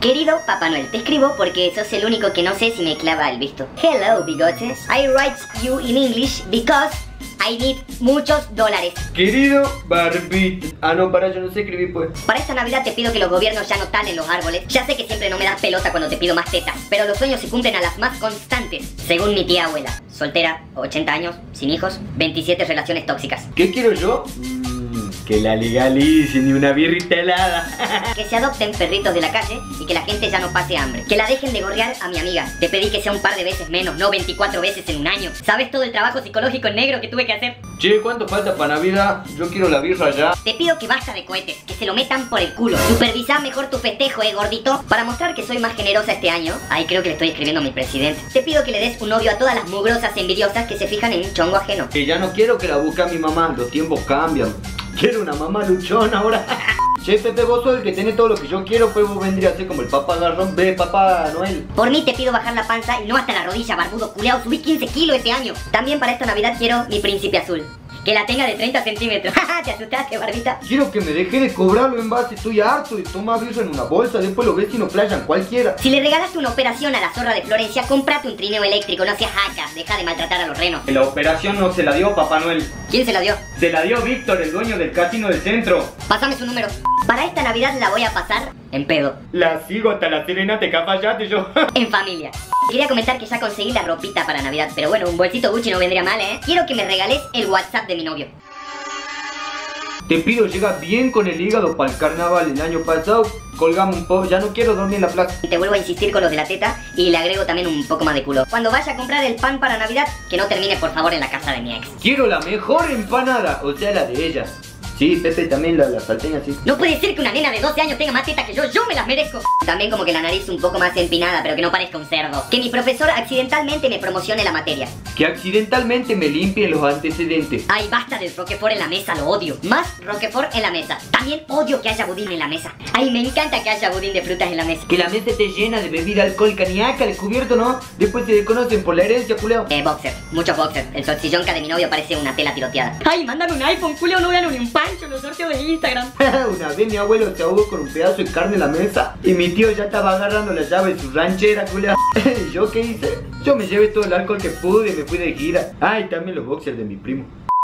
Querido Papá Noel, te escribo porque sos el único que no sé si me clava el visto. Hello, bigotes. I write you in English because I need muchos dólares. Querido Barbito. Ah, no, para, yo no sé escribir, pues. Para esta Navidad te pido que los gobiernos ya no talen los árboles. Ya sé que siempre no me das pelota cuando te pido más tetas, pero los sueños se cumplen a las más constantes. Según mi tía abuela, soltera, 80 años, sin hijos, 27 relaciones tóxicas. ¿Qué quiero yo? Que la legalicen y una birrita helada. Que se adopten perritos de la calle y que la gente ya no pase hambre. Que la dejen de gorrear a mi amiga. Te pedí que sea un par de veces menos, no 24 veces en un año. ¿Sabes todo el trabajo psicológico en negro que tuve que hacer? Che, ¿cuánto falta para Navidad? Yo quiero la birra ya. Te pido que basta de cohetes, que se lo metan por el culo. Supervisá mejor tu festejo, gordito. Para mostrar que soy más generosa este año. Ahí creo que le estoy escribiendo a mi presidente. Te pido que le des un novio a todas las mugrosas envidiosas que se fijan en un chongo ajeno. Que ya no quiero que la busque a mi mamá, los tiempos cambian. Quiero una mamá luchona ahora. Che, Pepe, vos sos el que tiene todo lo que yo quiero, pues vos vendrías a ser como el papá Garrón. Ve, papá Noel. Por mí te pido bajar la panza y no hasta la rodilla, barbudo culeado. Subí 15 kilos este año. También para esta Navidad quiero mi príncipe azul. Que la tenga de 30 centímetros. ¿Te asustaste, barbita? Quiero que me deje de cobrarlo en base, estoy harto de tomar birra en una bolsa, después lo ves y no playan cualquiera. Si le regalaste una operación a la zorra de Florencia, cómprate un trineo eléctrico, no seas hacha, deja de maltratar a los renos. La operación no se la dio Papá Noel. ¿Quién se la dio? Se la dio Víctor, el dueño del casino del centro. Pásame su número. Para esta Navidad la voy a pasar en pedo. La sigo hasta la serenata, capayate yo. En familia. Quería comentar que ya conseguí la ropita para Navidad, pero bueno, un bolsito Gucci no vendría mal, ¿eh? Quiero que me regales el WhatsApp de mi novio. Te pido, llega bien con el hígado para el carnaval. El año pasado colgamos un poco, ya no quiero dormir en la plaza. Y te vuelvo a insistir con los de la teta y le agrego también un poco más de culo. Cuando vaya a comprar el pan para Navidad, que no termine por favor en la casa de mi ex. Quiero la mejor empanada, o sea, la de ella. Sí, Pepe, también la salteña, sí. No puede ser que una nena de 12 años tenga más teta que yo me las merezco. También como que la nariz un poco más empinada, pero que no parezca un cerdo. Que mi profesor accidentalmente me promocione la materia. Que accidentalmente me limpie los antecedentes. Ay, basta del Roquefort en la mesa, lo odio. Más Roquefort en la mesa. También odio que haya budín en la mesa. Ay, me encanta que haya budín de frutas en la mesa. Que la mesa esté llena de bebida alcohólica, ni acá el cubierto, ¿no? Después se desconocen por la herencia, culeo. Boxer, muchos boxers. El solsillonca de mi novio parece una tela tiroteada. Ay, mándame un iPhone, culeo, no vean ni un pancho en los sorteos de Instagram. Una vez mi abuelo se ahogó con un pedazo de carne en la mesa y mi tío ya estaba agarrando la llave de su ranchera, culeo. ¿Y yo qué hice? Yo me llevé todo el alcohol que pude y me fui de gira. Ay, también los boxers de mi primo.